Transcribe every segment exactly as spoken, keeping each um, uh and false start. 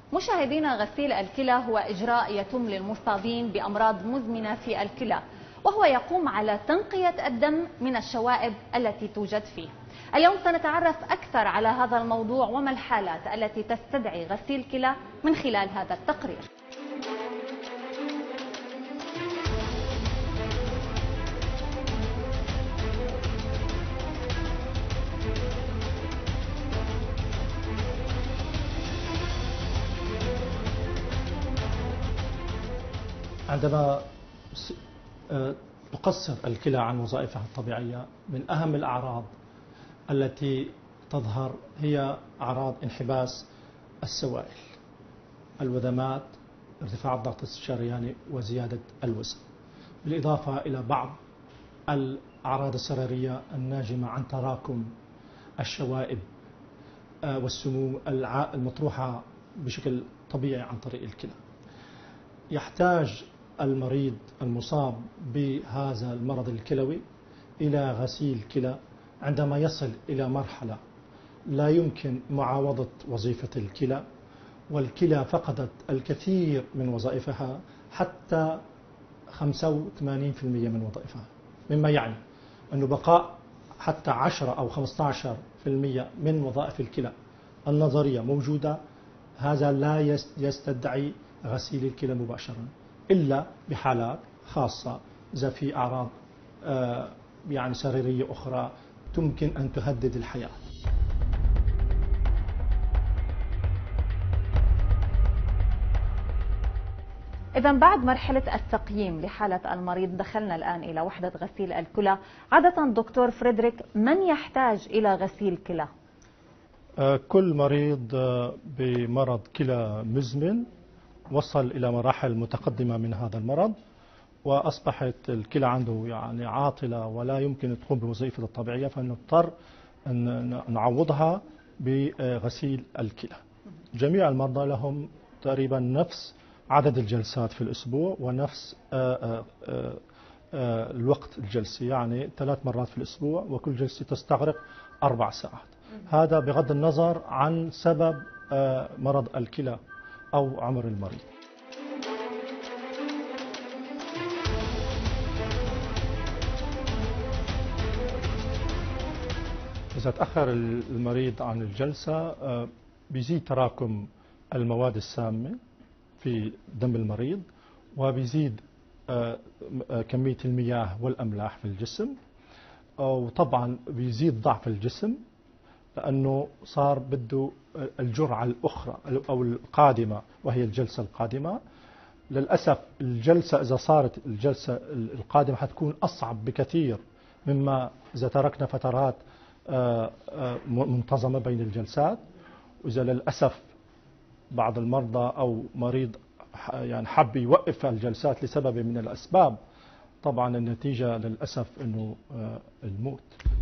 مشاهدينا، غسيل الكلى هو إجراء يتم للمصابين بأمراض مزمنة في الكلى، وهو يقوم على تنقية الدم من الشوائب التي توجد فيه. اليوم سنتعرف أكثر على هذا الموضوع وما الحالات التي تستدعي غسيل كلى من خلال هذا التقرير. عندما تقصر الكلى عن وظائفها الطبيعية، من أهم الأعراض التي تظهر هي أعراض انحباس السوائل، الوذمات، ارتفاع الضغط الشرياني، وزيادة الوزن، بالإضافة إلى بعض الأعراض السريرية الناجمة عن تراكم الشوائب والسموم المطروحة بشكل طبيعي عن طريق الكلى. يحتاج المريض المصاب بهذا المرض الكلوي إلى غسيل كلى عندما يصل إلى مرحلة لا يمكن معاوضة وظيفة الكلى، والكلى فقدت الكثير من وظائفها حتى خمسة وثمانين بالمئة من وظائفها، مما يعني أن بقاء حتى عشرة أو خمسة عشر بالمئة من وظائف الكلى النظرية موجودة. هذا لا يستدعي غسيل الكلى مباشرة إلا بحالات خاصة، إذا في أعراض يعني سريرية أخرى تمكن أن تهدد الحياة. إذا بعد مرحلة التقييم لحالة المريض دخلنا الآن إلى وحدة غسيل الكلى. عادة دكتور فريدريك، من يحتاج إلى غسيل كلى؟ كل مريض بمرض كلى مزمن وصل إلى مراحل متقدمة من هذا المرض، وأصبحت الكلى عنده يعني عاطلة ولا يمكن تقوم بوظيفتها الطبيعية، فنضطر أن نعوضها بغسيل الكلى. جميع المرضى لهم تقريبا نفس عدد الجلسات في الأسبوع ونفس الوقت الجلسي، يعني ثلاث مرات في الأسبوع، وكل جلسة تستغرق أربع ساعات. هذا بغض النظر عن سبب مرض الكلى أو عمر المريض. إذا تأخر المريض عن الجلسة بيزيد تراكم المواد السامة في دم المريض، وبيزيد كمية المياه والأملاح في الجسم، وطبعا بيزيد ضعف الجسم لأنه صار بده الجرعة الأخرى أو القادمة وهي الجلسة القادمة. للأسف الجلسة إذا صارت الجلسة القادمة حتكون أصعب بكثير مما إذا تركنا فترات منتظمة بين الجلسات. وإذا للأسف بعض المرضى أو مريض يعني حب يوقف الجلسات لسبب من الأسباب، طبعا النتيجة للأسف أنه الموت.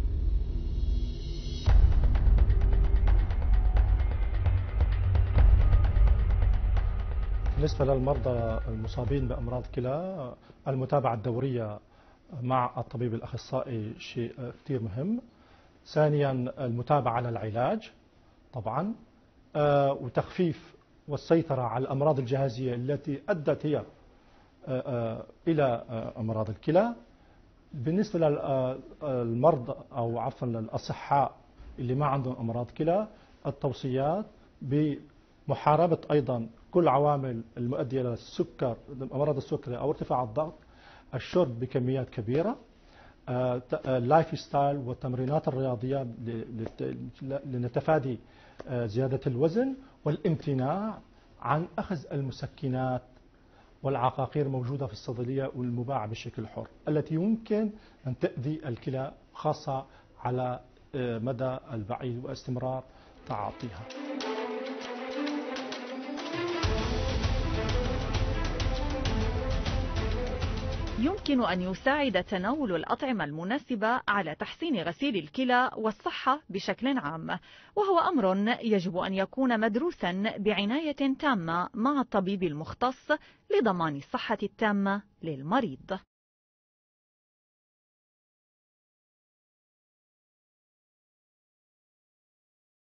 بالنسبة للمرضى المصابين بأمراض كلى، المتابعة الدورية مع الطبيب الأخصائي شيء كثير مهم. ثانيا المتابعة على العلاج طبعا، وتخفيف والسيطرة على الأمراض الجهازية التي أدت هي إلى أمراض الكلى. بالنسبة للمرضى أو عفوا للأصحاء اللي ما عندهم أمراض كلى، التوصيات بمحاربة أيضا كل عوامل المؤدية إلى السكر، أمراض السكري أو ارتفاع الضغط، الشرب بكميات كبيرة، اللايف ستايل والتمرينات الرياضية لنتفادي زيادة الوزن، والامتناع عن أخذ المسكنات والعقاقير الموجودة في الصيدلية والمباعة بشكل حر التي يمكن أن تؤذي الكلى، خاصة على مدى البعيد واستمرار تعاطيها. يمكن أن يساعد تناول الأطعمة المناسبة على تحسين غسيل الكلى والصحة بشكل عام، وهو أمر يجب أن يكون مدروسا بعناية تامة مع الطبيب المختص لضمان الصحة التامة للمريض.